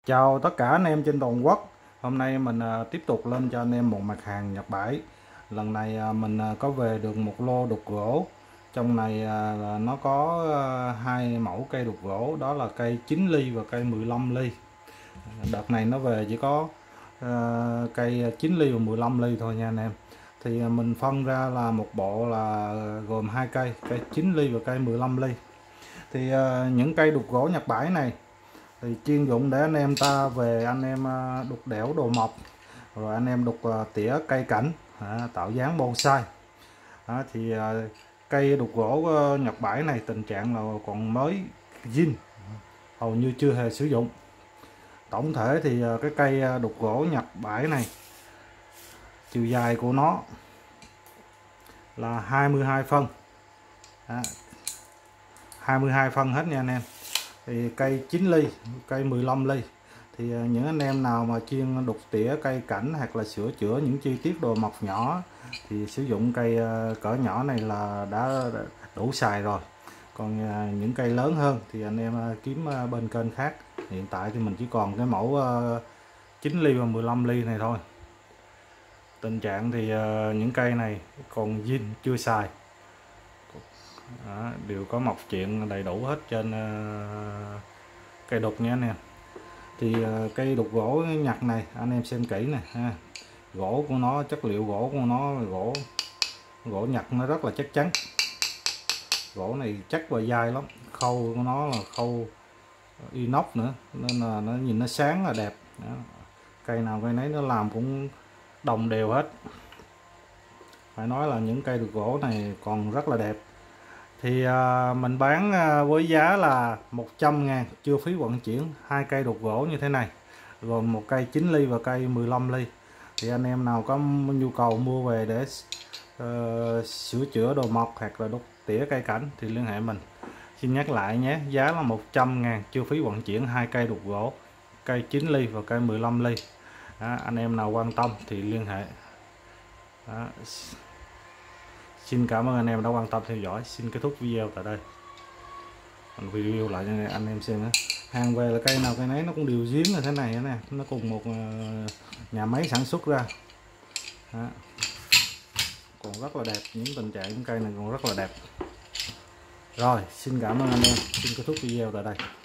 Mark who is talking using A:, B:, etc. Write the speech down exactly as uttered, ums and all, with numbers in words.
A: Chào tất cả anh em trên toàn quốc. Hôm nay mình à, tiếp tục lên cho anh em một mặt hàng Nhật Bãi. Lần này à, mình à, có về được một lô đục gỗ. Trong này à, là nó có à, hai mẫu cây đục gỗ, đó là cây chín ly và cây mười lăm ly. Đợt này nó về chỉ có à, cây chín ly và mười lăm ly thôi nha anh em. Thì à, mình phân ra là một bộ là gồm hai cây, cây chín ly và cây mười lăm ly. Thì à, những cây đục gỗ Nhật Bãi này thì chuyên dụng để anh em ta về anh em đục đẽo đồ mộc, rồi anh em đục tỉa cây cảnh, à, tạo dáng bonsai. À, thì à, cây đục gỗ Nhật Bãi này tình trạng là còn mới zin, hầu như chưa hề sử dụng. Tổng thể thì à, cái cây đục gỗ Nhật Bãi này chiều dài của nó là hai mươi hai phân, à, hai mươi hai phân hết nha anh em. Thì cây chín ly, cây mười lăm ly thì những anh em nào mà chuyên đục tỉa cây cảnh hoặc là sửa chữa những chi tiết đồ mộc nhỏ thì sử dụng cây cỡ nhỏ này là đã đủ xài rồi. Còn những cây lớn hơn thì anh em kiếm bên kênh khác. Hiện tại thì mình chỉ còn cái mẫu chín ly và mười lăm ly này thôi. Tình trạng thì những cây này còn zin chưa xài. Đó, đều có mộc chuyện đầy đủ hết trên uh, cây đục nha anh em. Thì uh, cây đục gỗ Nhật này anh em xem kỹ nè ha. Gỗ của nó, chất liệu gỗ của nó là gỗ gỗ Nhật, nó rất là chắc chắn. Gỗ này chắc và dai lắm, khâu của nó là khâu inox nữa nên là nó nhìn nó sáng là đẹp. Đó. Cây nào cây nấy nó làm cũng đồng đều hết. Phải nói là những cây đục gỗ này còn rất là đẹp. Thì à, mình bán à, với giá là một trăm ngàn chưa phí vận chuyển, hai cây đục gỗ như thế này, gồm một cây chín ly và cây mười lăm ly. Thì anh em nào có nhu cầu mua về để uh, sửa chữa đồ mộc hoặc là đục tỉa cây cảnh thì liên hệ mình. Xin nhắc lại nhé, giá là một trăm ngàn chưa phí vận chuyển, hai cây đục gỗ, cây chín ly và cây mười lăm ly. Đó, anh em nào quan tâm thì liên hệ. Đó. Xin cảm ơn anh em đã quan tâm theo dõi. Xin kết thúc video tại đây. Mình review lại cho anh em xem đó. Hàng về là cây nào cây nấy nó cũng đều giếng là thế này nè, nó cùng một nhà máy sản xuất ra. Đó. Còn rất là đẹp, những tình trạng những cây này còn rất là đẹp. Rồi, xin cảm ơn anh em. Xin kết thúc video tại đây.